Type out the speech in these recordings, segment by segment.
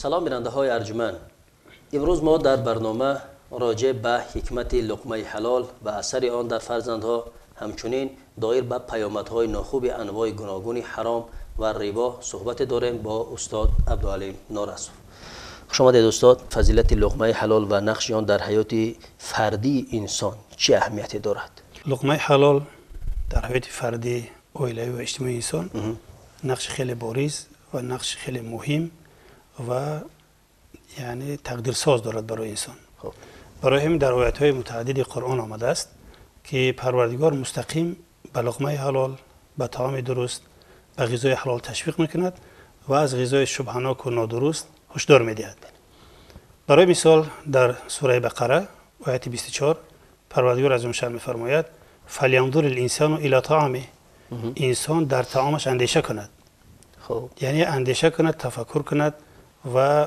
سلام بیننده های ارجمند. امروز ما در برنامه راجع به حکمت لقمه حلال و اثر آن در فرزندها، همچنین دایر به پیامدهای ناخوب انواع گوناگون حرام و ربا صحبت داریم با استاد عبدالعلیم نوراسو. خوش آمدید استاد. فضیلت لقمه حلال و نقش آن در حیات فردی انسان چه اهمیتی دارد؟ لقمه حلال در حیات فردی عائله‌ای و اجتماعی انسان نقش خیلی بارز و نقش خیلی مهم و یعنی تقدیر ساز دارد برای انسان. برای همین در آیات‌های متعدد قرآن آمده است که پروردگار مستقیم به لقمه حلال، به طعام درست، به غذای حلال تشویق میکند و از غذای شبهناک و نادرست هشدار میدهد. برای مثال در سوره بقره آیت 24 پروردگار از شأن میفرماید فلینظر الانسان الی طعامه، انسان در طعامش اندیشه کند. یعنی اندیشه کند، تفکر کند و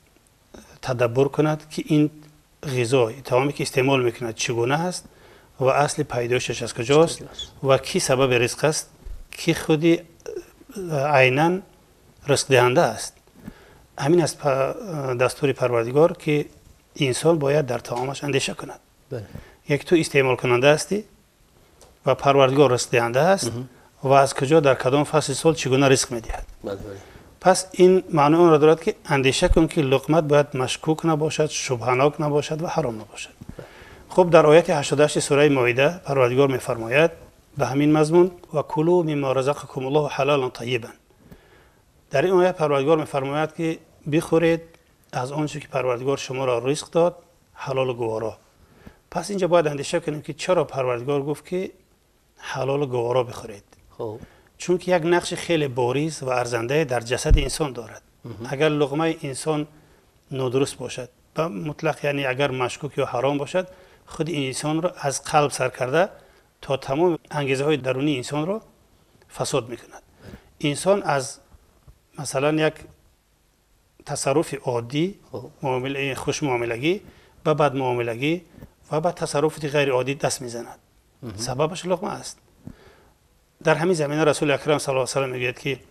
تدبر کند که این غذای طعامی که استعمال میکند چگونه است و اصل پیدایشش از کجاست و کی سبب رزق است، کی خودی عیناً رزق دهنده است. همین است دستور پروردگار که انسان باید در طعامش اندیشه کند. یک تو استعمال کننده هستی و پروردگار رزق دهنده است و از کجا در کدام فصل سال چگونه رزق میدهد. پس این معنی اون را دارد که اندیشه کن که لقمت باید مشکوک نباشد، شبهناک نباشد و حرام نباشد. خب در آیت 88 سوره مائده پروردگار میفرماید به همین مضمون و کلوا مما رزقکم الله حلالا طیبا. در این آیه پروردگار میفرماید که بخورید از آنچه که پروردگار شما را رزق داد حلال و گوارا. پس اینجا باید اندیشه کنیم که چرا پروردگار گفت که حلال و گوارا بخورید. چون که یک نقش خیلی بارز و ارزنده در جسد انسان دارد. اگر لقمه انسان نادرست باشد و مطلق یعنی اگر مشکوک یا حرام باشد، خود این انسان را از قلب سر کرده تا تمام انگیزه های درونی انسان را فساد میکند. انسان از مثلا یک تصرف عادی، خوش معاملگی و بد معاملگی و به تصرفات غیر عادی دست میزند. سببش لقمه است. در همین زمینه رسول اکرم صلی الله علیه و آله میگوید که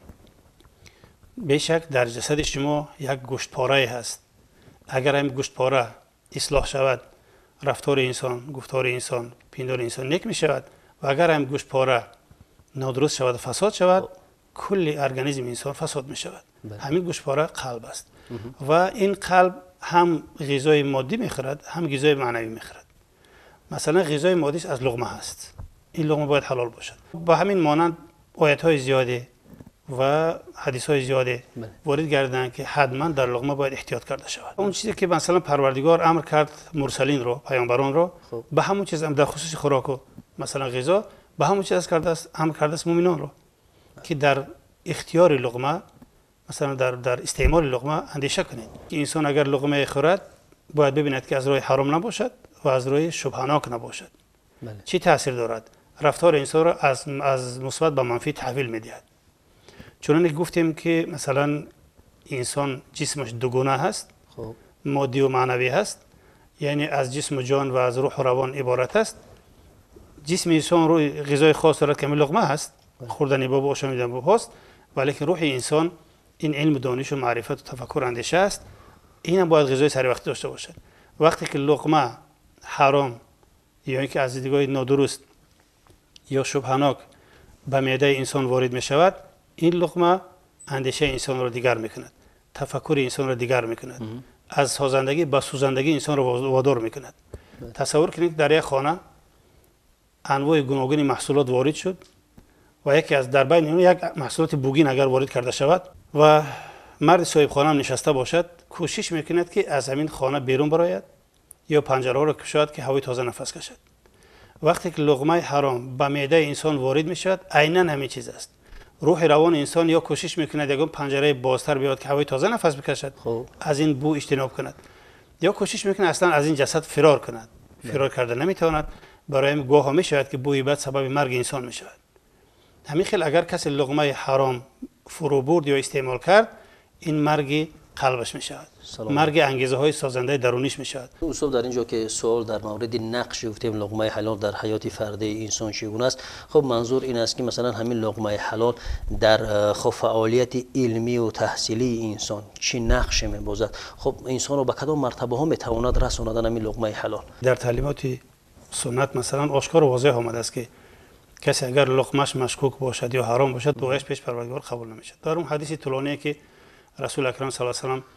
بیشک در جسد شما یک گوشت پاره هست. اگر این گوشت پاره اصلاح شود، رفتار انسان، گفتار انسان، پندار انسان نیک می شود و اگر این گوشت پاره نادرست شود و فساد شود، کل ارگانیسم انسان فساد می شود. همین گوشت پاره قلب است و این قلب هم غذای مادی میخورد هم غذای معنوی میخورد. مثلا غذای مادیش از لقمه هست، این لقمه باید حلال باشد. با همین مانند آیات های زیاده و حدیث های زیاده وارد گردن که حتما در لقمه باید احتیاط کرده شود. اون چیزی که مثلا پروردگار امر کرد مرسلین رو، پیامبران رو به همون چیز هم در خصوص خوراک و مثلا غذا به همون چیز امر کرده است مؤمنان رو که در اختیار لقمه مثلا در استعمال لقمه اندیشه کنید که انسان اگر لقمه خورد باید ببیند که از راه حرام نباشد و از راه شبهناک نباشد. چی تاثیر دارد؟ رفتار انسان را از مثبت به منفی تحویل میدهد. چون گفتیم که مثلا انسان جسمش دوگانه هست، مادی و معنوی هست، یعنی از جسم و جان و از روح و روان عبارت است. جسم انسان روی غذای خاص دارد که لقمه هست، خوردن باب و آشامیدن باب هست، ولی که روح انسان این علم و دانش و معرفت و تفکر اندیشه است، این هم باید غذای سر وقت داشته باشد. وقتی که لقمه حرام یا اینکه از دیدگاه نادرست یا شبهناک به معده انسان وارد می شود، این لقمه اندیشه انسان را دیگر میکند، تفکر انسان را دیگر میکند، از سازندگی به سوزندگی انسان را وادار میکند. تصور کنید در یک خانه انواع گوناگون محصولات وارد شد و یکی از در بین اون یک محصولات بوگین اگر وارد کرده شود و مرد صاحب خانه نشسته باشد، کوشش میکند که از همین خانه بیرون برآید یا پنجره ها را کشاید که هوای تازه نفس کشد. وقتی که لقمه حرام به معده انسان وارد میشود، عیناً همین چیز است. روح روان انسان یا کوشش میکند یگان پنجره بازتر بیاد که هوای تازه نفس بکشد، از این بو اجتناب کند، یا کوشش میکند اصلا از این جسد فرار کند. فرار کرده نمیتواند، برای همین گواه میشود که بوی بد سبب مرگ انسان میشود. همین خیلی اگر کسی لقمه حرام فرو برد یا استعمال کرد، این مرگ قلبش می شود، مرگ انگیزه های سازنده درونیش می شود. استاد در اینجا که سوال در مورد نقش گفتیم لقمه حلال در حیات فردی انسان چگونه است، خب منظور این است که مثلا همین لقمه حلال در خب فعالیت علمی و تحصیلی انسان چی نقش می‌بازد؟ خب انسان رو به کدام مرتبه ها میتواند رساندن همین لقمه حلال؟ در تعلیمات سنت مثلا آشکار و واضح آمده است که کسی اگر لقمش مشکوک باشد یا حرام باشد دعایش پیش پروردگار قبول نمیشد. در اون حدیث طولانی که رسول اکرم صلی الله علیه و آله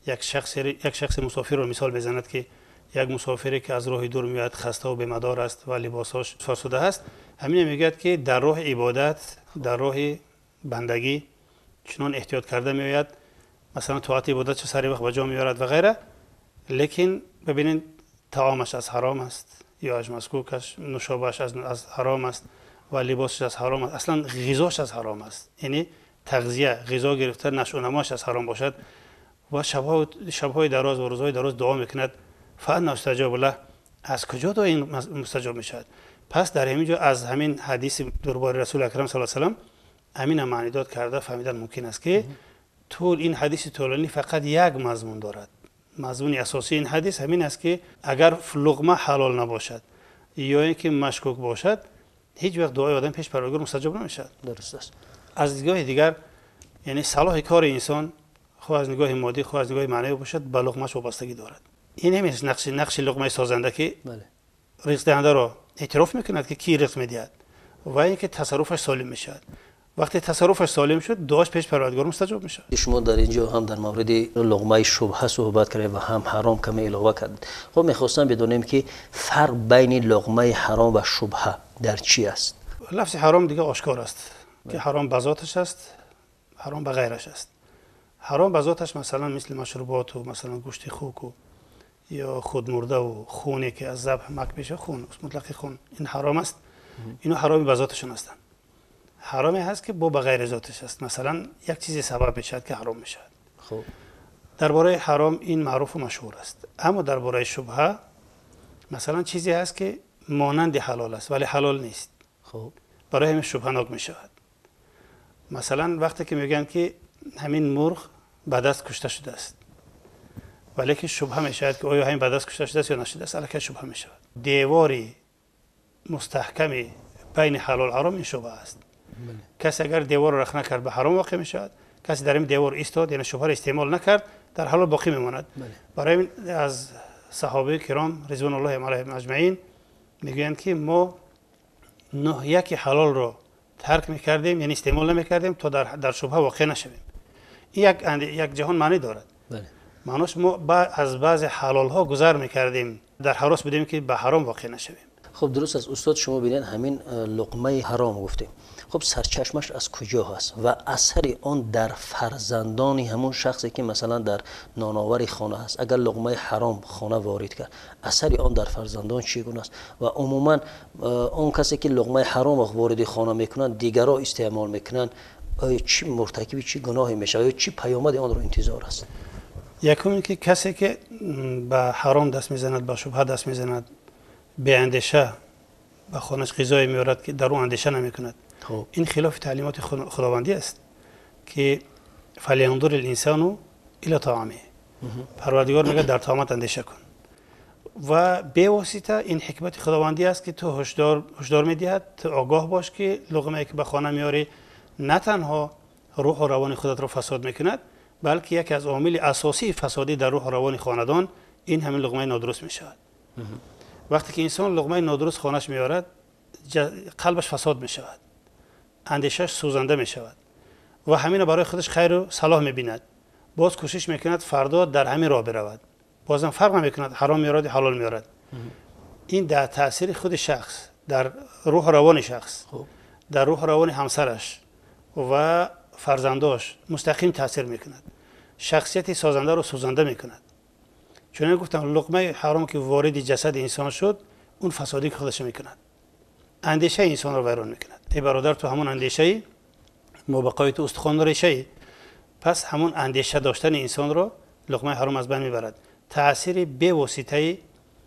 یک شخص مسافر رو مثال میزند که یک مسافری که از راه دور میاد خسته و بی‌مدار است و لباساش فرسوده است، همین میگه که در راه عبادت، در راه بندگی چنان احتیاط کرده میآید، مثلا طاعت عبادت چه سری وقت به جا میارد و غیره، لیکن ببینید طعامش از حرام است یا از مسکوکش، نوشابهش از حرام است و لباسش از حرام است، اصلا غذاش از حرام است، یعنی تغذیه غذا گرفتن نشو و نماش از حرام باشد و شب‌های دراز و روزهای دراز دعا میکند فأنا استجاب له، از کجا دعا این مستجاب میشود؟ پس در همینجا از همین حدیث درباره رسول اکرم صلی الله علیه و آله همین معنی داد کرده فهمیدن ممکن است که طول این حدیث طولانی فقط یک مضمون دارد. مضمون اساسی این حدیث همین است که اگر لقمه حلال نباشد یا اینکه مشکوک باشد هیچ وقت دعای آدم پیش پروردگار مستجاب نمیشود. درست است. از دیدگاه دیگر یعنی صلاح کار انسان خود از نگاه مادی خود از نگاه معنوی باشد به لقمه‌اش وابستگی دارد. این همیشه نقش لقمه سازنده که رزق دهنده را اعتراف میکند که کی رزق میدهد و اینکه تصرفش سالم میشود. وقتی تصرفش سالم شد دعاش پیش پروردگار مستجاب میشه. شما در اینجا هم در مورد لقمه شبهه صحبت کردید و هم حرام کمی علاوه کردید. خب میخواستم بدونیم که فرق بین لقمه حرام و شبهه در چی است؟ لفظ حرام دیگه آشکار است که حرام به ذاتش است، حرام به غیرش است. حرام به ذاتش مثلا مثل مشروبات و مثلا گوشت خوک و یا خودمرده و خونی که از ذبح مک میشه، خون مطلق خون، این حرام است. اینو حرامی به ذاتشون هستند. حرامی هست که با به غیر ذاتش است، مثلا یک چیزی سبب میشد که حرام میشد. خب درباره حرام این معروف و مشهور است. اما درباره شبهه مثلا چیزی هست که مانند حلال است ولی حلال نیست. خب برای همین شبهه ناک میشود. مثلا وقتی که میگن که همین مرغ به دست کشته شده است ولی که شبهه میشود که آیا همین به دست کشته شده است یا نشده است، الکی شبهه میشود. دیواری مستحکمی بین حلال و حرام این شبهه است. کسی اگر دیوار رو رخ نکرد به حرام واقع میشود، کسی در این دیوار ایستاد یعنی شبهه را استعمال نکرد در حلال باقی میماند. برای این از صحابه کرام رضوان الله علیهم اجمعین میگویند که ما یک حلال رو ترک میکردیم یعنی استعمال نمیکردیم تا در شبهه واقع نشویم. این یک جهان معنی دارد. معناش ما از بعض حلال ها گذر میکردیم در حراس بودیم که به حرام واقع نشویم. خب درست است استاد، شما ببینید همین لقمه حرام گفتیم، خب سرچشمش از کجا هست و اثر آن در فرزندان همون شخصی که مثلا در نانآور خانه هست اگر لقمه حرام خانه وارد کرد اثر آن در فرزندان چگونه است و عموما اون کسی که لقمه حرام وارد خانه میکنن دیگرها استعمال میکنن چی مرتکب چی گناهی میشه یا چی پیامد آن رو انتظار است؟ یکم که کسی که به حرام دست میزند به شبهه دست میزند به اندیشه به خانش غذای میارد که در اون اندیشه نمیکند، این خلاف تعلیمات خداوندی است که فلینظر الانسان الی طعامه، پروردگار میگه در طعامت اندیشه کن و به واسطه این حکمت خداوندی است که تو هشدار میدهد تو آگاه باش که لقمه که به خانه میاری نه تنها روح و روان خودت رو فساد میکند بلکه یکی از عوامل اساسی فسادی در روح و روان خاندان این همین لقمه نادرست میشود. وقتی که انسان لقمه نادرست خانهش میارد قلبش فساد میشود، اندیشش سوزنده میشود و همین برای خودش خیر و صلاح میبیند، باز کوشش میکند فردا در همین راه برود، بازم فرق نمیکند حرام میارد حلال میارد. این در تاثیر خود شخص در روح و روان شخص در روح و روان همسرش و فرزنداش مستقیم تاثیر میکند، شخصیت سازنده رو سوزنده میکند. چون گفتم لقمه حرام که وارد جسد انسان شد اون فسادی که خودش میکند، اندیشه انسان رو ویران میکند. ای برادر تو همون اندیشه مبقای تو استخوان ریشه، پس همون اندیشه داشتن انسان رو لقمه حرام از بین میبرد، تأثیر به واسطه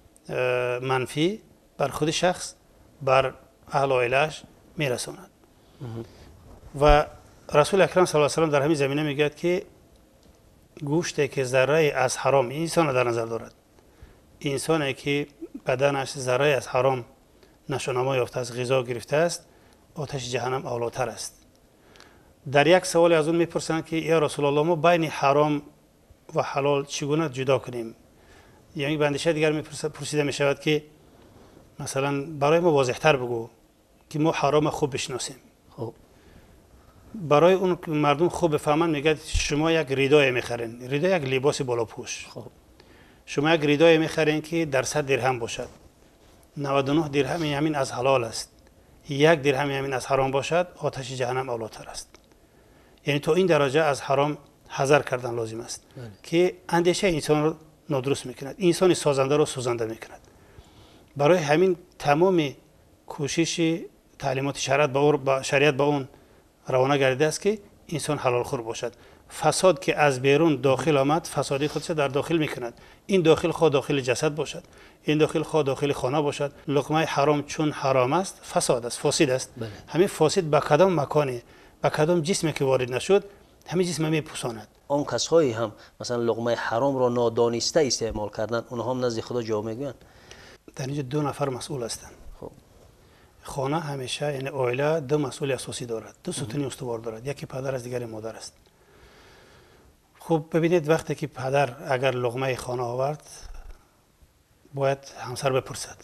منفی بر خود شخص بر اهل و عائله‌اش میرساند. و رسول اکرم صلی الله علیه و آله در همین زمینه میگه که گوشتی که ذره از حرام انسان در نظر دارد، انسانی که بدنش ذره از حرام نشونما یافته از غذا گرفته است، آتش جهنم اولاتر است. در یک سوال از اون میپرسند که یا رسول الله ما بین حرام و حلال چگونه جدا کنیم؟ یعنی بندشه دیگر پرسیده می شود که مثلا برای ما واضح‌تر بگو که ما حرام خوب بشناسیم. خب برای اون مردم خوب بفهمن میگه شما یک ریدای میخرین، ریدا یک لباس بالاپوش. خب شما یک ریدای میخرین که در 100 درهم باشد، 99 درهم همین از حلال است، 1 درهم همین از حرام باشد، آتش جهنم اولاتر است. یعنی تو این درجه از حرام حذر کردن لازم است که اندیشه انسان رو نادرست میکند، انسان سازنده رو سوزنده میکند. برای همین تمام کوشش تعلیمات شریعت با اون روانه گردیده است که انسان حلال خور باشد. فساد که از بیرون داخل آمد، فسادی خودش در داخل میکند. این داخل خود داخل جسد باشد، این داخل خود داخل خانه باشد. لقمه حرام چون حرام است، فساد است، فاسد است. همین فاسد به کدام مکانی، به کدام جسمی که وارد نشد، همین جسم میپوساند. اون کسایی هم مثلا لقمه حرام را نادانسته استعمال کردن، اونها هم نزد خدا جواب میگن. در اینجا 2 نفر مسئول هستند. خب خانه همیشه یعنی عائله 2 مسئول اساسی دارد، 2 ستون استوار دارد، یکی پدر است، دیگری مادر است. خب ببینید وقتی که پدر اگر لقمه خانه آورد، باید همسر بپرسد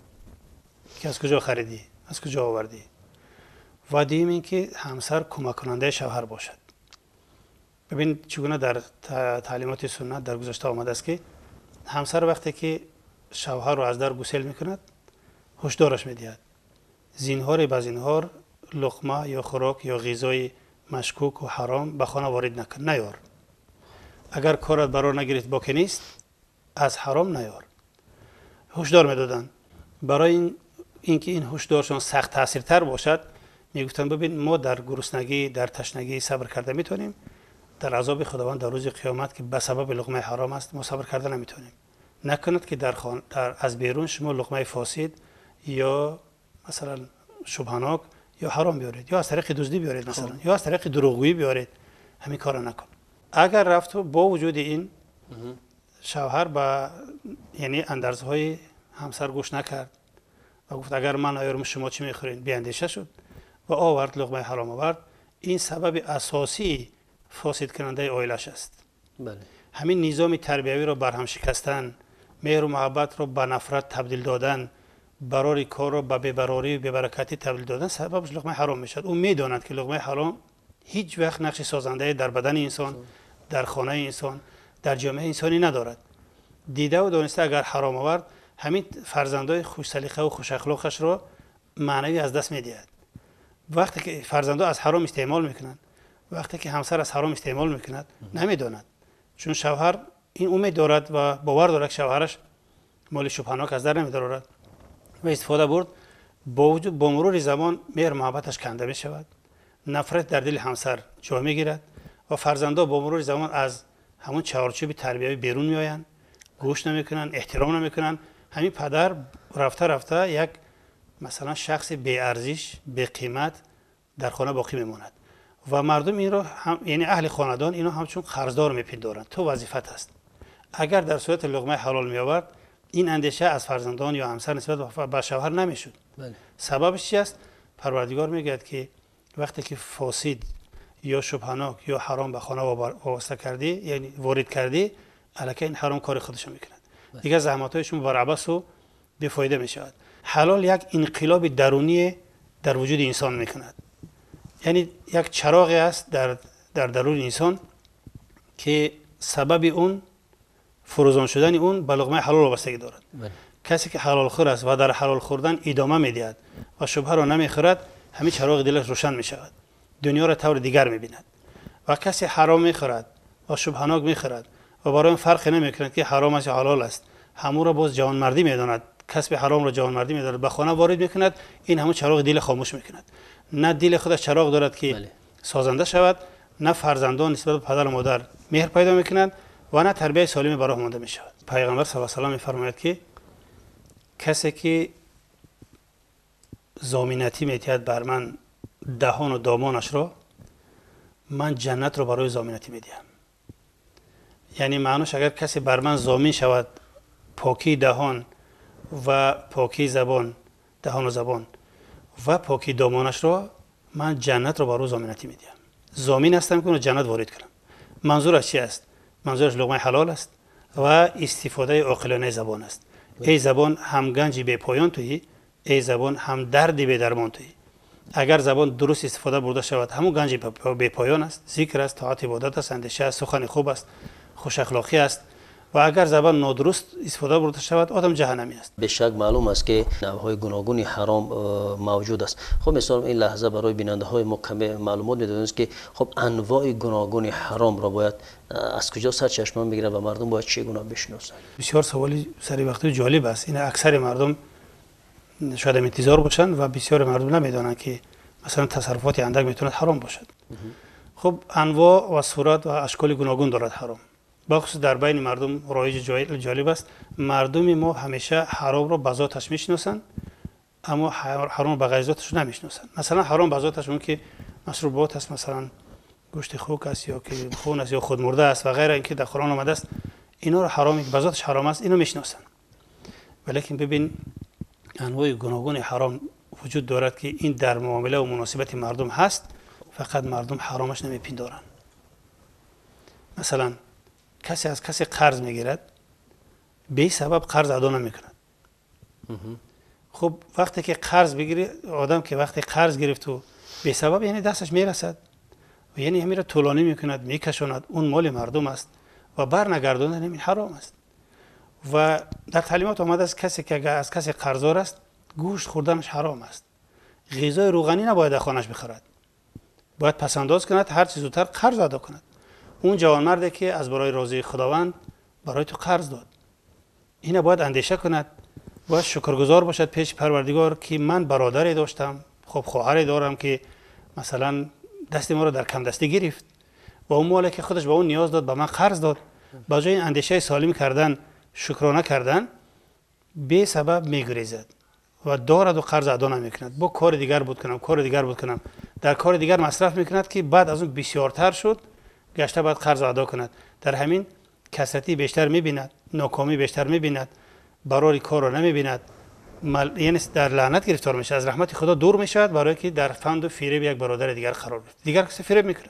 که از کجا خریدی، از کجا آوردی. و دوم این که همسر کمک کننده شوهر باشد. ببین چگونه در تعلیمات سنت در گذشته آمده است که همسر وقتی که شوهر رو از در گسیل میکند، هشدارش میدهد زینهار به زینهار لقمه یا خوراک یا غذای مشکوک و حرام به خانه وارد نکن، نیار. اگر کارت برار نگرفت باکی نیست، از حرام نیار. هشدار میدادن. برای اینکه این هشدارشان سخت تاثیرتر باشد، میگفتن ببین ما در گرسنگی، در تشنگی صبر کرده میتونیم، در عذاب خداوند در روز قیامت که به سبب لقمه حرام است ما صبر کرده نمیتونیم. نکند که در از بیرون شما لقمه فاسد یا مثلا شبهناک یا حرام بیارید، یا از طریق دزدی بیارید مثلا، یا از طریق دروغگویی بیارید. همین کارو نکن. اگر رفت با وجود این شوهر با یعنی اندرزهای همسر گوش نکرد و گفت اگر من نیارم شما چی میخورین، بیاندیشه شد و آورد لقمه حرام آورد، این سبب اساسی فاسد کننده عائلش است. بله. همین نظام تربیوی رو برهم شکستن، مهر و محبت رو به نفرت تبدیل دادن، براری کار رو به بی‌براری و بی‌برکتی تبدیل دادن، سببش لقمه حرام میشد. اون میداند که لقمه حرام هیچ وقت نقش سازنده در بدن انسان، در خانه انسان، در جامعه انسانی ندارد. دیده و دانسته اگر حرام آورد، همین فرزندای خوش سلیقه و خوش اخلاقش رو معنوی از دست میدهد. وقتی که فرزندا از حرام استعمال میکنند، وقتی که همسر از حرام استعمال میکند، نمیداند. چون شوهر این امید دارد و باور دارد که شوهرش مال شبهناک از در نمیدارد و استفاده برد. با مرور زمان مهر محبتش کنده می شود، نفرت در دل همسر جا می گیرد و فرزندا با مرور زمان از همون چارچوب تربیوی بیرون می آیند، گوش نمیکنن، احترام نمیکنن. همین پدر رفته رفته یک مثلا شخص بی ارزش، بی قیمت در خانه باقی میماند و مردم این رو یعنی اهل خاندان اینو همچون قرضدار میپندارند. تو وظیفت است. اگر در صورت لقمه حلال می آورد، این اندیشه از فرزندان یا همسر نسبت به شوهر نمیشد. بله. سببش چی است؟ پروردگار میگه که وقتی که فاسد یا شبهناک یا حرام به خانه وابسته کردی، یعنی وارد کردی، الکی این حرام کار خودش میکند. دیگه زحمت‌های شما بر عبث و بی‌فایده میشود. حلال یک انقلاب درونی در وجود انسان میکند. یعنی یک چراغی است در درون انسان که سبب اون فروزان شدن اون به لقمه حلال وابستگی دارد. کسی که حلال خور است و در حلال خوردن ادامه میدهد و شبهه را نمیخورد، همین چراغ دلش روشن میشود، دنیا را طور دیگر میبیند. و کسی حرام میخورد و شبهناک میخورد و برای اون فرق نمیکند که حرام است یا حلال است، همون را باز جوانمردی میداند، کسب حرام را جوانمردی میداند، به خانه وارد میکند، این همون چراغ دل خاموش میکند. نه دل خودش چراغ دارد که سازنده شود، نه فرزندان نسبت به پدر و مادر مهر پیدا میکنند و نه تربیت سالم برای مانده میشود. پیغمبر صلی الله علیه و آله میفرماید که کسی که ضامنتی میتید بر من دهان و دامانش را، من جنت رو برای ضامنتی میدیم. یعنی معنیش اگر کسی بر من ضامن شود پاکی دهان و پاکی زبان، دهان و زبان و پاکی دامانش را، من جنت را بر او ضمانتی میدم. ضامن هستم که اون جنت وارد کنم. منظورش چی است؟ منظورش لقمه حلال است و استفاده عاقلانه زبان است. ای زبان هم گنجی به پایان تویی، ای زبان هم دردی به درمان تویی. اگر زبان درست استفاده برده شود، همون گنج به پایان است. ذکر است، طاعت، عبادت است، اندیشه است، سخن خوب است، خوش اخلاقی است. و اگر زبان نادرست استفاده برده شود، آدم جهنمی است. به شک معلوم است که نوع‌های گوناگونی حرام موجود است. خب مثلا این لحظه برای بیننده های مکمل معلومات می‌دونید که خب انواع گوناگون حرام را باید از کجا سرچشمه بگیرند و مردم باید چگونه بشناسند؟ بسیار سوالی سری وقتی جالب است. این اکثر مردم شاید انتظار باشند و بسیار مردم نمیدانند که مثلا تصرفات اندک میتونه حرام باشد. خب انواع و صورت و اشکال گوناگون دارد حرام. بخصوص در بین مردم رایج جالب است. مردم ما همیشه حرام را به ذاتش میشناسند، اما حرام به غیر ذاتش نمیشناسند. مثلا حرام به ذاتش اون که مشروبات است، مثلا گوشت خوک است یا که خون است یا خودمرده است و غیره، اینکه در قرآن آمده است اینا رو حرامی که به ذاتش حرام است اینو میشناسند. ولیکن ببین انواع گوناگون حرام وجود دارد که این در معامله و مناسبت مردم هست، فقط مردم حرامش نمیپندارند. مثلا کسی از کسی قرض میگیرد، به سبب قرض ادا نمیکند. خب وقتی که قرض بگیری، آدم که وقتی قرض گرفت و به سبب یعنی دستش میرسد و یعنی همین را طولانی میکند، میکشاند، اون مال مردم است و برنگرداندن این حرام است. و در تعلیمات آمده است کسی که از کسی قرضدار است، گوشت خوردنش حرام است. غذای روغنی نباید در خانه‌اش بخورد، باید پسنداز کند، هر چیز زودتر قرض ادا کند. اون جوانمردی که از برای راضی خداوند برای تو قرض داد، اینا باید اندیشه کند، باید شکرگزار باشد پیش پروردگار که من برادری داشتم، خب خواهری دارم که مثلا دست ما رو در کم دستی گرفت و اون مالی که خودش به اون نیاز داد به من قرض داد. با جای اندیشه سالم کردن، شکرانه کردن، به سبب میگریزد و دارد و قرض ادا نمیکند. با کار دیگر بود کنم، در کار دیگر مصرف میکند که بعد از اون بسیارتر شد، گشته بعد قرض ادا کند. در همین کسرتی بیشتر میبیند، ناکامی بیشتر میبیند، برای کار رو نمیبیند، یعنی در لعنت گرفتار میشه، از رحمت خدا دور میشود، برای که در فند و فریب یک برادر دیگر قرار گرفت. دیگر کسی فریب میکنه.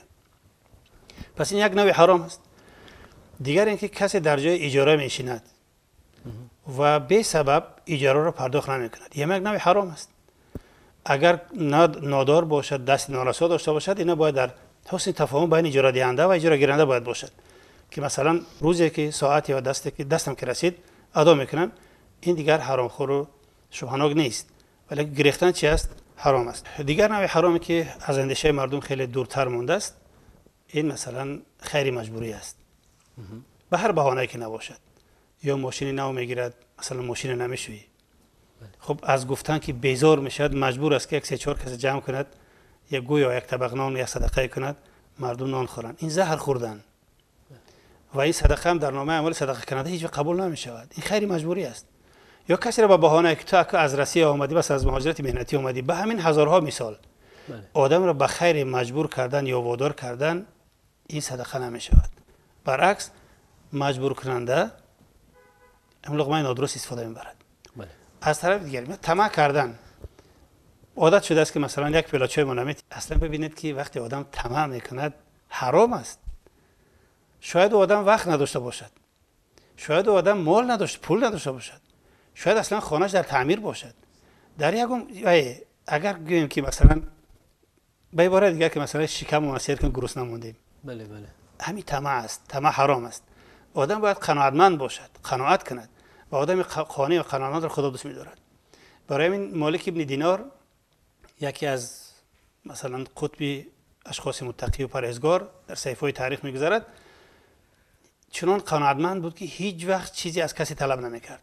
پس این یک نوع حرام است. دیگر اینکه کسی در جای اجاره میشیند و به سبب اجاره را پرداخت نمیکند، یک نوع حرام است. اگر نادار باشد، دست نارسا داشته باشد، اینا باید در حسن تفاهم بین اجاره دهنده و اجاره گیرنده باید باشد که مثلا روزی که ساعتی یا دستم که رسید ادا میکنم، این دیگر حرام خور و شبهناک نیست، ولی گرفتن چی است؟ حرام است. دیگر نوع حرامی که از اندیشه مردم خیلی دورتر مونده است، این مثلا خیر مجبوری است. به هر بهانه‌ای که نباشد، یا ماشین نو میگیرد، مثلا ماشین نمیشویی، خب از گفتن که بیزار میشد، مجبور است که یک سه چهار کس جمع کند، یک گوی یا یک طبق نان یا صدقه کند، مردم نان خورند. این زهر خوردن و این صدقه هم در نامه اعمال صدقه کننده هیچ قبول نمیشود. این خیر مجبوری است. یا کسی را به بهانه که تو از روسیه آمدی، بس از مهاجرت مهنتی آمدی، به همین هزارها مثال آدم را به خیر مجبور کردن یا وادار کردن، این صدقه نمیشود. برعکس مجبور کننده هم لقمه نادرست استفاده میبرد. از طرف دیگر طمع کردن عادت شده است که مثلا یک پیاله چای منامید، اصلا ببینید که وقتی آدم طمع میکند حرام است. شاید آدم وقت نداشته باشد، شاید آدم مال نداشته، پول نداشته باشد، شاید اصلا خانه‌اش در تعمیر باشد. در یکم اگر گوییم که مثلا به عبارت دیگر که مثلا شکم مسیر کن گرسنه نموندیم، بله همین طمع است. طمع حرام است. آدم باید قناعتمند باشد، قناعت کند و آدم قانع و قناعتمند را خدا دوست می‌دارد. برای همین مالک ابن دینار، یکی از مثلا قطب اشخاص متقی و پرهیزگار، در صحیفه‌های تاریخ می‌گذرد، چنان قناعتمند بود که هیچ وقت چیزی از کسی طلب نمی‌کرد.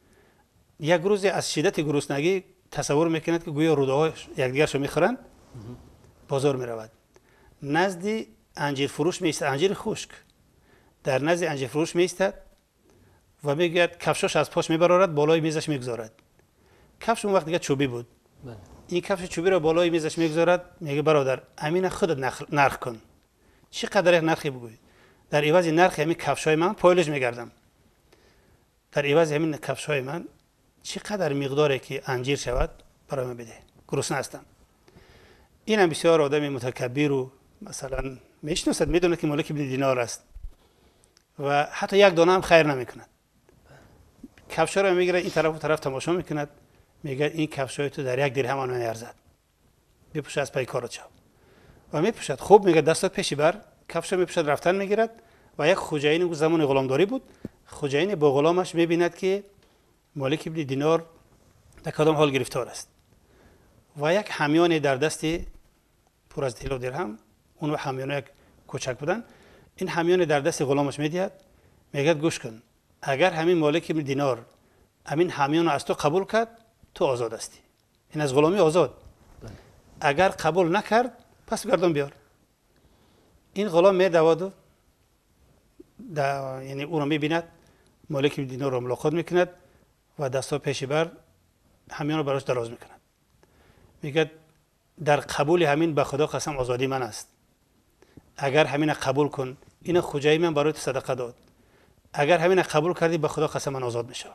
یک روز از شدت گرسنگی تصور می‌کند که گویا روده‌ها یکدیگرش رو می‌خورند، بازار می‌رود، نزد انجیر فروش می‌ایستد، انجیر خشک، در نزد انجیر فروش می‌ایستد و میگوید کفشاش از پاش میبرارد، بالای میزش میگذارد. کفش اون وقت دیگه چوبی بود. این کفش چوبی رو بالای میزش میگذارد، میگه برادر امین خودت نرخ کن، چقدر نرخی بگوی. در عوض نرخ همین کفشای من پایلش میگردم. در عوض همین کفشای من چقدر مقداری که انجیر شود برای من بده، گرسنه هستم. این هم بسیار آدم متکبر و مثلا میشناسد، میدونه که مالک ابن دینار است و حتی یک دانه هم خیر نمیکند. کفشا رو میگیره این طرف و طرف تماشا میکند، میگه این کفشای تو در 1 درهم آن میارزد، بپوش از پای کارت شو. و میپوشد. خوب میگه دستا پیشی بر کفشا میپوشد، رفتن میگیرد و یک خوجین زمان غلامداری بود، خوجین با غلامش میبیند که مالک ابن دینار در کدام حال گرفتار است و یک همیان در دست پر از طلا درهم، اون همیان یک کوچک بودن، این همیان در دست غلامش میدهد، میگه گوش کن، اگر همین مالک ابن دینار همین همیان رو از تو قبول کرد تو آزاد هستی، این از غلامی آزاد. اگر قبول نکرد پس گردن بیار. این غلام میدود و یعنی او رو میبیند، مالک ابن دینار رو ملاقات میکند و دستا پیش بر همیان رو براش دراز میکند، میگه در قبول همین به خدا قسم آزادی من است، اگر همین قبول کن، این خوجای من برای تو صدقه داد، اگر همین قبول کردی به خدا قسم من آزاد میشم.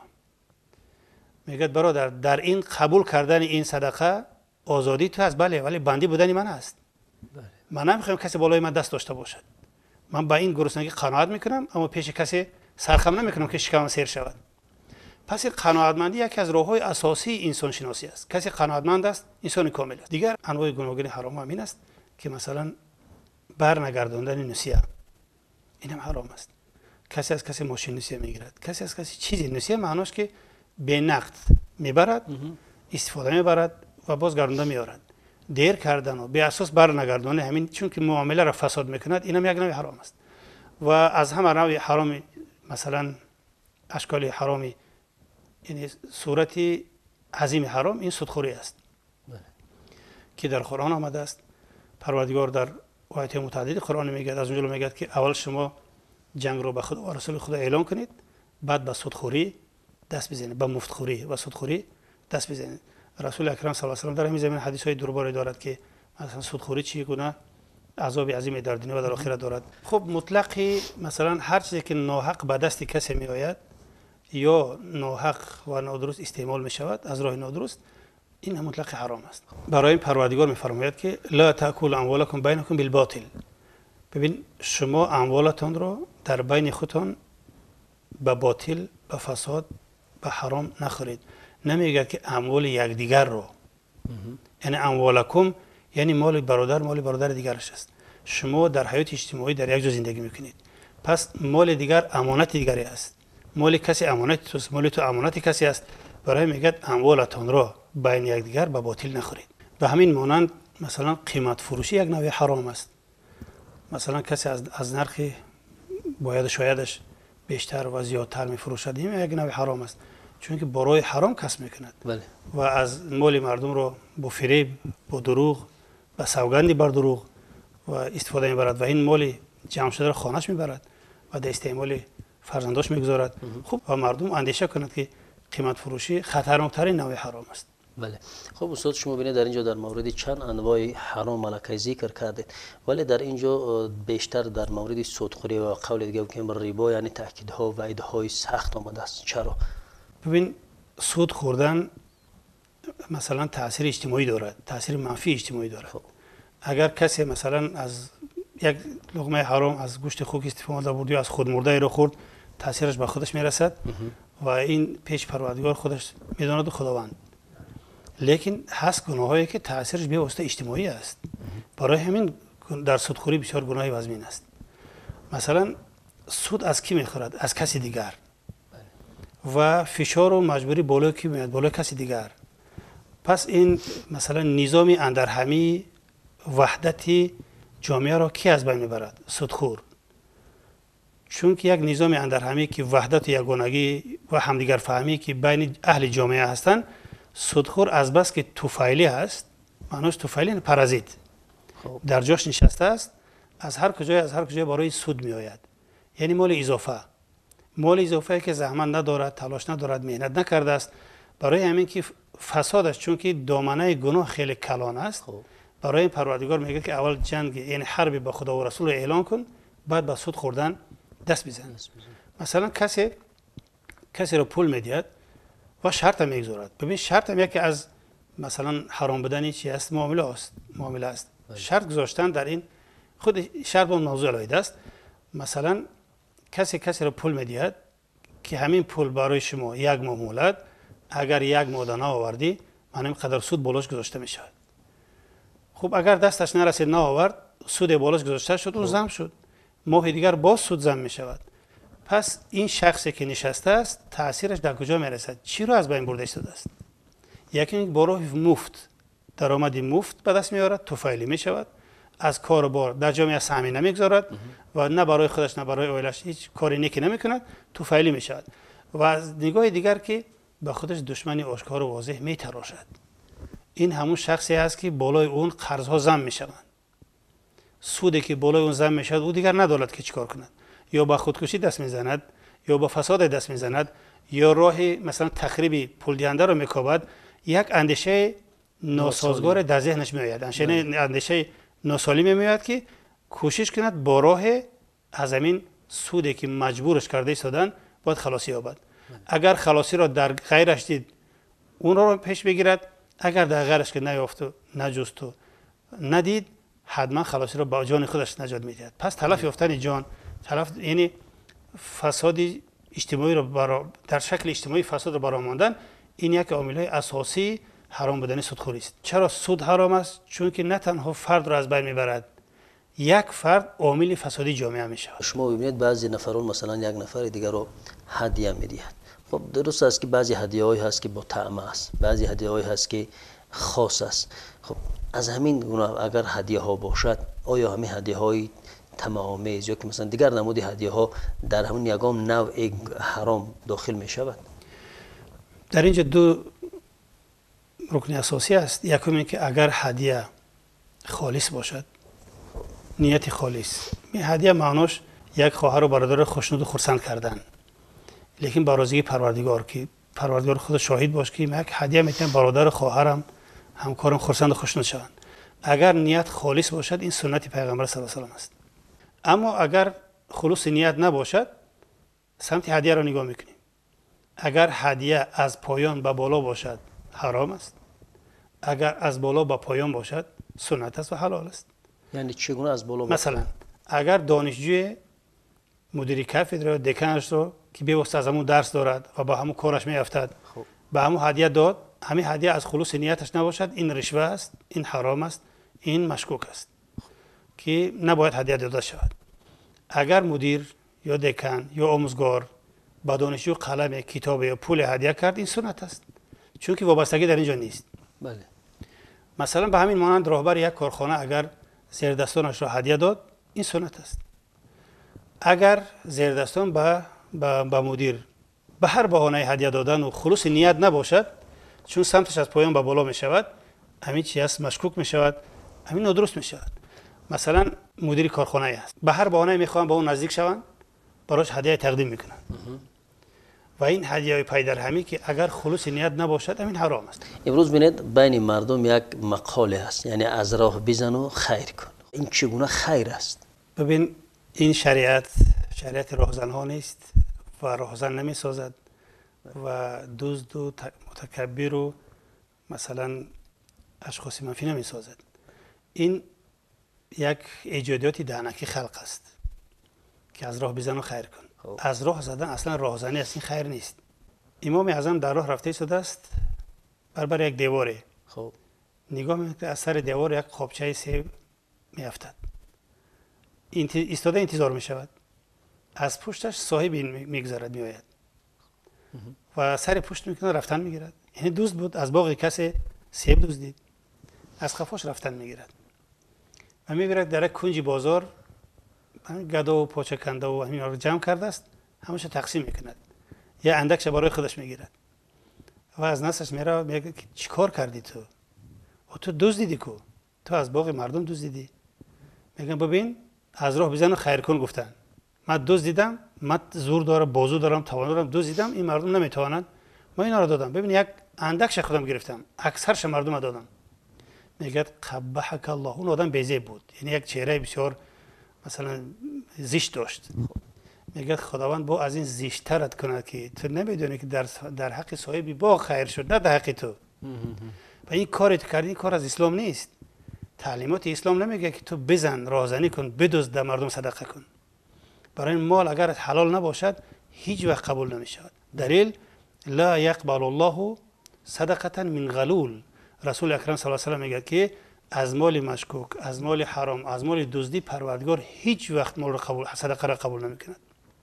میگه برادر در این قبول کردن این صدقه آزادی تو هست، بله، ولی بندی بودن من است. من نمیخوام کسی بالای من دست داشته باشد. من با این گرسنگی قناعت میکنم، اما پیش کسی سرخم نمیکنم که شکمم سیر شود. پس قناعتمندی یکی از راه‌های اساسی انسان شناسی است. کسی قناعتمند است انسان کامل است. دیگر انواع گوناگون حرام همین است که مثلا برنگرداندن نسیه، این هم حرام است. کسی از کسی ماشین نسیه میگیرد، کسی از کسی چیزی نسیه، معناش که به نقد میبرد، استفاده میبرد و باز گردونده میارد. دیر کردن و به اساس برنگرداندن همین، چون که معامله را فساد میکند، این هم یک نوع حرام است. و از همه نوع حرام، مثلا اشکال حرامی، یعنی صورت عظیم حرام، این سودخوری است که در قرآن آمده است. پروردگار در آیات متعدد قرآن میگه، از اونجا میگه که اول شما جنگ رو به خدا و رسول خدا اعلان کنید، بعد به سودخوری دست بزنید، به مفتخوری و سودخوری دست بزنید. رسول اکرم صلی الله علیه و در همین زمین حدیث های درباره دارد که مثلا سودخوری چگونه عذاب عظیم در دنیا و در آخرت دارد. خب مطلقی مثلا هر چیزی که ناحق به دست کسی می آید یا ناحق و نادرست استعمال می شود از راه نادرست، این هم مطلق حرام است. برای این پروردگار می فرماید که لا تاکلوا اموالکم بینکم بالباطل. ببین شما اموالتان رو در بین خودتان به باطل، به فساد، به حرام نخورید. نمیگه که اموال یکدیگر رو، یعنی اموالکم یعنی مال برادر دیگرش است. شما در حیات اجتماعی در یک جا زندگی میکنید، پس مال دیگر امانت دیگری است. مال کسی امانت توست، مال تو امانت کسی است. برای میگه اموالتان را بین یکدیگر به باطل نخورید. به همین مانند مثلا قیمت فروشی یک نوع حرام است. مثلا کسی از نرخ باید شایدش بیشتر و زیادتر میفروشد، این یک نوع حرام است، چون که برای حرام کسب میکند. بله. و از مال مردم رو با فریب، با دروغ، با سوگندی بر دروغ و استفاده میبرد و این مال جمع شده را خانهش میبرد و در استعمال فرزنداش میگذارد. خب و مردم اندیشه کند که قیمت فروشی خطرناکترین نوع حرام است. بله. خب استاد شما ببینید در اینجا در مورد چند انواع حرام ملکه ذکر کردید، ولی در اینجا بیشتر در مورد سودخوری و قول دیگه که ربا یعنی تاکیدها و وعده‌های سخت آمده است. چرا؟ ببین سود خوردن مثلا تاثیر اجتماعی دارد، تاثیر منفی اجتماعی دارد. خب. اگر کسی مثلا از یک لقمه حرام از گوشت خوک استفاده برد یا از خود مرده را خورد، تاثیرش به خودش میرسد و این پیش پروردگار خودش میداند خداوند. لیکن هست گناهایی که تاثیرش به واسطه اجتماعی است. برای همین در سودخوری بسیار گناه وزمین است. مثلا سود از کی میخورد؟ از کسی دیگر. و فشار و مجبوری بالای کی میاد؟ بالای کسی دیگر. پس این مثلا نظام اندرهمی وحدت جامعه را کی از بین میبرد؟ سودخور. چون که یک نظام اندرهمی که وحدت و یگانگی و همدیگر فهمی که بین اهل جامعه هستند، سودخور از بس که توفیلی است، معناش توفیلی پرازیت در جاش نشسته است، از هر کجای برای سود می آید. یعنی مال اضافه که زحمت ندارد، تلاش ندارد، مهنت نکرده است. برای همین که فسادش، چون که دامنه گناه خیلی کلان است، برای این پروردگار میگه که اول جنگ یعنی حرب با خدا و رسول اعلان کن، بعد به سود خوردن دست بزن. مثلا کسی رو پول میدهد و شرط میگذارد. ببین شرط هم یکی از مثلا حرام بودن چی است؟ معامله است. شرط گذاشتن در این خود شرط با موضوع علیه است. مثلا کسی رو پول میدهد که همین پول برای شما یک ماه مهلت، اگر یک ماه نآوردی من اینقدر سود بالش گذاشته میشه. خب اگر دستش نرسید نآورد، سود بالش گذاشته شد، اون ضم شد، ماه دیگر باز سود ضم میشود. پس این شخصی که نشسته است تاثیرش در کجا میرسد؟ چی رو از بین برده شده است؟ یکی با راه مفت درآمدی مفت به دست میارد، توفیلی میشود، از کار و بار در جامعه سهمی نمیگذارد و نه برای خودش نه برای عائلش هیچ کاری نیکی نمیکند، توفیلی میشود. و از نگاه دیگر که به خودش دشمنی آشکار و واضح میتراشد. این همون شخصی است که بالای اون قرضها ضم میشوند. سودی که بالای اون ضم میشود او دیگر ندارد که چیکار کند، یا با خودکشی دست میزند، یا با فساد دست میزند، یا راه مثلا تخریب پول دهنده رو میکوبد. یک اندیشه ناسازگار در ذهنش میآید، اندیشه ناسالمی میآید که کوشش کند با راه از همین سودی که مجبورش کرده ایستادن باید خلاصی یابد. اگر خلاصی را در غیرش دید اون را پیش بگیرد، اگر در غیرش که نیافت و نجست و ندید حتما خلاصی را با جان خودش نجات میدهد. پس تلف یافتن جان، یعنی فساد اجتماعی را در شکل اجتماعی فساد را برآمدن، این یک عامل اساسی حرام بودن سودخوری است. چرا سود حرام است؟ چون که نه تنها فرد را از بین میبرد، یک فرد عامل فسادی جامعه می شود. شما ببینید بعضی نفرون مثلا یک نفر دیگر رو هدیه میدهد. خب درست است که بعضی هدیه‌هایی هست که با طعم است، بعضی هدیه‌هایی هست که خاص است. خب از همین گونه اگر هدیه ها باشد، آیا همین هدیه های طمع‌آمیز یا که مثلا دیگر نمودی هدیه ها در همون یگام نوع حرام داخل می شود؟ در اینجا دو رکن اساسی است. یکم این که اگر هدیه خالص باشد، نیت خالص، این هدیه معناش یک خواهر و برادر خوشنود و خرسند کردن، لیکن با رضای پروردگار که پروردگار خود شاهد باش که یک هدیه میتونم برادر خواهرم همکارم خرسند و خوشنود شوند. اگر نیت خالص باشد این سنت پیغمبر صلی الله علیه و آله است. اما اگر خلوص نیت نباشد سمت هدیه را نگاه میکنیم. اگر هدیه از پایان به بالا باشد حرام است، اگر از بالا به پایان باشد سنت است و حلال است. یعنی چگونه از بالا؟ مثلا اگر دانشجوی مدیر کافدر را دکانش رو که بیوسته از همون درس دارد و با همون کارش میافتد به همون هدیه داد، همین هدیه از خلوص نیتش نباشد، این رشوه است، این حرام است، این مشکوک است که نباید هدیه داده شود. اگر مدیر یا دکان یا آموزگار با دانشجو قلم، کتاب یا پول هدیه کرد این سنت است، چون که وابستگی در اینجا نیست. بله. مثلا به همین مانند راهبر یک کارخانه اگر زیردستانش را هدیه داد این سنت است. اگر زیردستان به مدیر به هر بهانه هدیه دادن و خلوص نیت نباشد، چون سمتش از پایان به بالا می شود، همین چی است مشکوک می شود، همین نادرست می شود. مثلا مدیر کارخانه است، به هر بهانه میخوان با اون نزدیک شوند، براش هدیه تقدیم میکنن و این هدیه پای در همی که اگر خلوص نیت نباشد همین حرام است. امروز ببینید بین مردم یک مقاله است، یعنی از راه بزن و خیر کن. این چگونه خیر است؟ ببین این شریعت راهزن ها نیست و راهزن نمی سازد و دزد و متکبر و مثلا اشخاص منفی نمی سازد. این یک ایجادیات دهنکی خلق است که از راه بزن و خیر کن. از راه زدن اصلا راهزنی است، این خیر نیست. امام اعظم در راه رفته ایستاده است، بر یک دیواره. خب نگاه میکنه از سر دیوار یک خوابچه سیب میافتد. ایستاده انتظار میشود. از پشتش صاحبی میگذرد میآید و سر پشت میکنه رفتن میگیرد. یعنی دزد بود، از باغ کسی سیب دزدید، از قفاش رفتن میگیرد و میبرد در کنج بازار گدا و پاچه کنده و همینا رو جمع کرده است، همش تقسیم میکند، یا اندکش برای خودش میگیرد و از نسش میره میگه چیکار کردی تو؟ و تو دزدیدی کو؟ تو از باغ مردم دزدیدی؟ میگن ببین از راه بزن و خیر کن. گفتن من دزدیدم، من زور دارم، بازو دارم، توان دارم، دزدیدم، این مردم نمیتوانند، من اینا رو دادم. ببین یک اندکش خودم گرفتم، اکثرش مردم دادم. میگه قبحک الله. اون آدم بیزه بود، یعنی یک چهره بسیار مثلا زشت داشت، میگه خداوند با از این زشت‌ترت کنه که تو نمیدونی که در حق صاحبی با خیر شد، نه در حق تو. و این کاری تو کردی، این کار از اسلام نیست. تعلیمات اسلام نمیگه که تو بزن، رازنی کن، بدزد، در مردم صدقه کن. برای این مال اگر حلال نباشد هیچ وقت قبول نمیشود. دلیل لا یقبل الله صدقه من غلول. رسول اکرم صلی الله علیه و آله میگه که از مال مشکوک، از مال حرام، از مال دزدی پروردگار هیچ وقت مال قبول، صدقه را قبول نمیکند.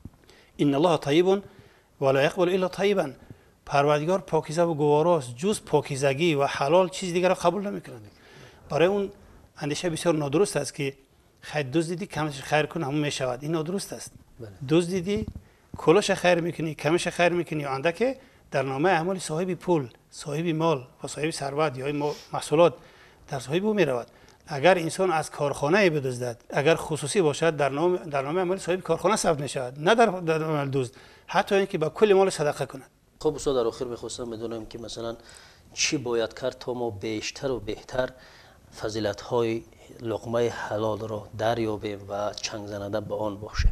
ان الله طیب ولا یقبل الا طیبا. پروردگار پاکیزه و گواراست، جز پاکیزگی و حلال چیز دیگر را قبول نمیکند. برای اون اندیشه بسیار نادرست است که خیر دزدیدی کمش خیر کن همون میشود. این نادرست است. دزدیدی کلش خیر میکنی، کمش خیر میکنی، آنده که در نامه اعمال صاحب پول، صاحب مال و صاحب ثروت یا محصولات در صاحب او میرود. اگر انسان از کارخانه بدزدد، اگر خصوصی باشد، در نامه اعمال صاحب کارخانه ثبت میشود، نه در عمل دزد. حتی اینکه با کل مال صدقه کند. خب استاد، در آخر میخواستم بدونم که مثلا چی باید کرد تا ما بیشتر و بهتر فضیلت های لقمه حلال را دریابیم و چنگ زننده به آن باشه.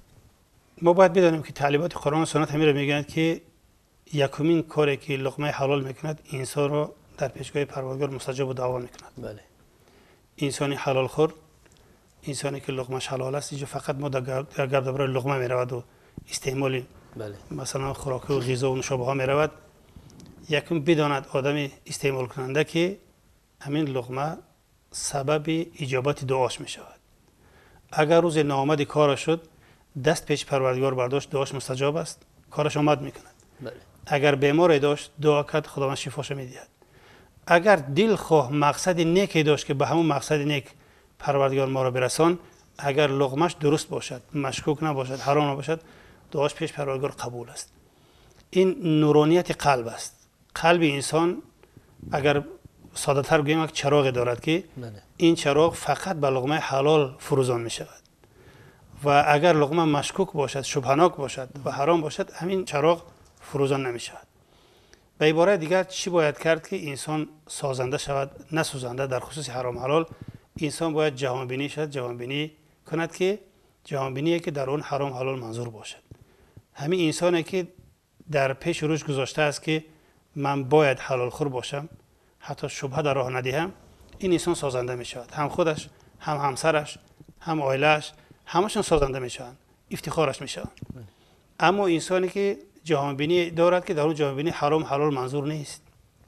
ما باید بدانیم که تعلیمات قرآن و سنت همین را میگن که یکمین کاری که لقمه حلال میکند انسان را در پیشگاه پروردگار مستجاب و دعوا میکند. بله. انسانی حلال خور، انسانی که لقمهش حلال است، اینجا فقط ما در گرد برای لقمه میرود و استعمال بله. مثلا خوراک و غذا و نوشابه ها میرود. یکم بداند آدم استعمال کننده که همین لقمه سبب اجابت دعاش میشود. اگر روز ناآمد کارش شد، دست پیش پروردگار برداشت، دعاش مستجاب است، کارش آمد میکند. بله. اگر بیماری داشت، دعا کرد، خداوند شفاش میدهد. اگر دل خواه مقصد نیکی داشت که به همون مقصد نیک پروردگار ما را برسان، اگر لقمش درست باشد، مشکوک نباشد، حرام نباشد، دعاش پیش پروردگار قبول است. این نورانیت قلب است. قلب انسان اگر ساده تر بگوییم یک چراغ دارد که این چراغ فقط به لقمه حلال فروزان می شود و اگر لقمه مشکوک باشد، شبهناک باشد و حرام باشد، همین چراغ فروزان نمی شود. به عبارت دیگر چی باید کرد که انسان سازنده شود، نه سوزنده؟ در خصوص حرام حلال انسان باید جهانبینی شد، جهانبینی کند که جهانبینی که در اون حرام حلال منظور باشد. همین انسانی که در پیش روش گذاشته است که من باید حلال خور باشم، حتی شبهه در راه ندهم، این انسان سازنده می شود. هم خودش، هم همسرش، هم عائله‌اش، همشون سازنده می شوند، افتخارش می شوند. اما انسانی که جهانبینی دارد که در اون جهانبینی حرام حلال منظور نیست،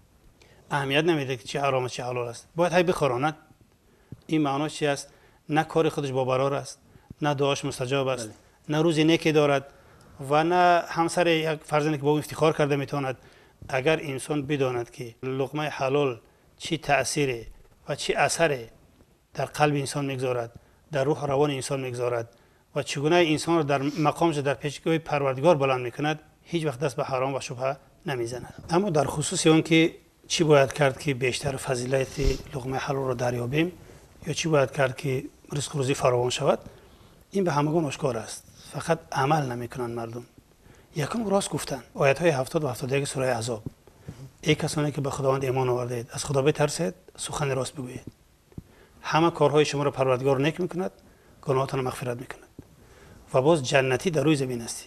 اهمیت نمیده که چی حرام و چی حلال است، باید هی بخوراند. این معناش چی است؟ نه کار خودش با برار است، نه دعاش مستجاب است، نه روزی نیکی دارد و نه همسر یک فرزندی که با او افتخار کرده میتواند. اگر انسان بداند که لقمه حلال چی تأثیری و چی اثری در قلب انسان میگذارد، در روح روان انسان میگذارد و چگونه انسان را در مقامش در پیشگاه پروردگار بلند میکند، هیچ وقت دست به حرام و شبهه نمیزند. اما در خصوص اون که چی باید کرد که بیشتر فضیلت لقمه حلال را دریابیم یا چی باید کرد که رزق روزی فراوان شود، این به همگان آشکار است، فقط عمل نمیکنند مردم. یکم راست گفتن. آیات های 70 و 71 سوره احزاب: ای کسانی که به خداوند ایمان آوردید، از خدا بترسید، سخن راست بگویید. همه کارهای شما را پروردگار نیک میکند، گناهاتان را مغفرت میکند و باز جنتی در روی زمین هستید.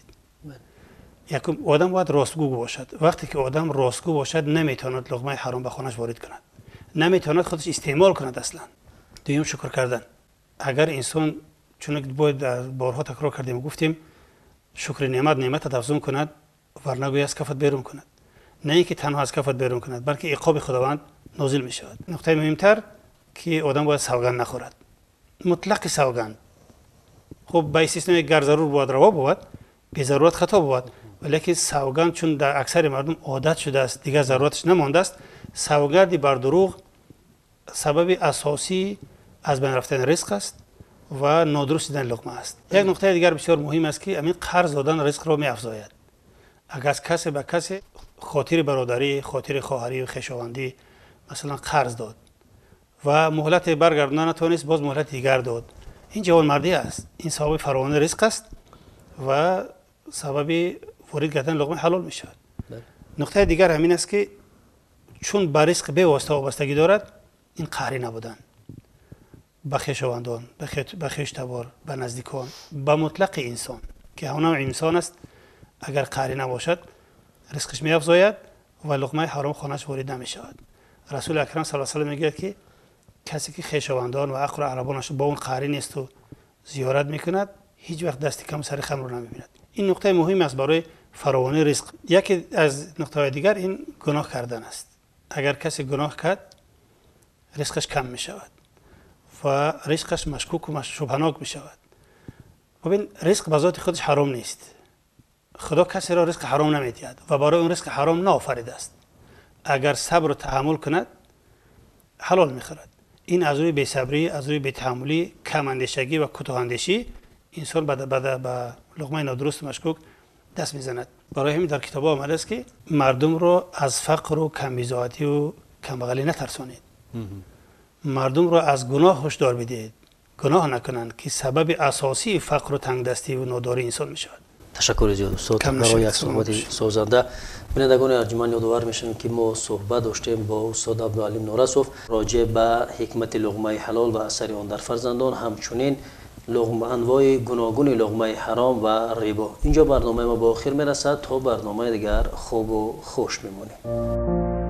یکم آدم باید راستگو باشد. وقتی که آدم راستگو باشد نمیتواند لقمه حرام به خانه‌اش وارد کند، نمیتواند خودش استعمال کند اصلا. دوم شکر کردن. اگر انسان، چون باید در بارها تکرار کردیم و گفتیم، شکر نعمت افزون کند و نگوی از کفت بیرون کند، نه اینکه تنها از کفت بیرون کند بلکه عقاب خداوند نازل می شود. نکته مهمتر که آدم باید سوگند نخورد، مطلق سوگند. خب به استثنای گر ضرور باید روا بود، بی ضرورت خطا بود، ولی سوگند چون در اکثر مردم عادت شده است، دیگر ضرورتش نمانده است، سوگندی بر دروغ سبب اساسی از بین رفتن رزق است و نادرست دیدن لقمه است. یک نکته دیگر بسیار مهم است که همین قرض دادن رزق را می افزاید. اگر از کسی به کسی خاطر برادری، خاطر خواهری و خویشاوندی مثلا قرض داد و مهلت برگرداندن نتوانست، باز مهلت دیگر داد، این جوانمردی است. این سبب فراوان رزق است و سبب ورود کردن لقمه حلال می شود. نکته دیگر همین است که چون به رزق به واسطه وابستگی دارد، این قهری نبودن. به خویشاوندان، به خویشتبار، به نزدیکان، به مطلق انسان که همون انسان است، اگر قاری نباشد رزقش می‌افزاید و لقمه حرام خانه‌اش وارد نمی‌شود. رسول اکرم صلی الله علیه و آله میگه که کسی که خویشاوندان و اقرا عربانش با اون قاری نیست و زیارت میکند هیچ وقت دست کم سر خمر رو نمیبیند. این نقطه مهم است برای فراوانی رزق. یکی از نقطه‌های دیگر این گناه کردن است. اگر کسی گناه کرد رزقش کم می‌شود و رزقش مشکوک و شبهناک می‌شود. ببین رزق به ذات خودش حرام نیست. خدا کسی را رزق حرام نمی‌دهد و برای اون رزق حرام نآفریده است. اگر صبر و تحمل کند حلال می‌خورد. این از روی بی‌صبری، از روی بی‌تحملی، کم اندیشگی و کوتاه اندیشی انسان به لقمه نادرست و مشکوک دست می‌زند. برای همین در کتاب آمده است که مردم را از فقر و کم‌بضاعتی و کمبغلی نترسانید. مردم را از گناه هشدار بدهید. گناه نکنند که سبب اساسی فقر و تنگدستی و ناداری انسان می‌شود. تشکر زیاد استاد برای یک صحبت سازنده. بینندگان ارجمند یادآور میشم که ما صحبت داشتیم با استاد عبدالعلیم نورسوف راجع به حکمت لقمه حلال و اثر آن در فرزندان، همچنین انواع گوناگون لقمه حرام و ربا. اینجا برنامه ما به آخر میرسد. تا برنامه دیگر خوب و خوش میمانیم.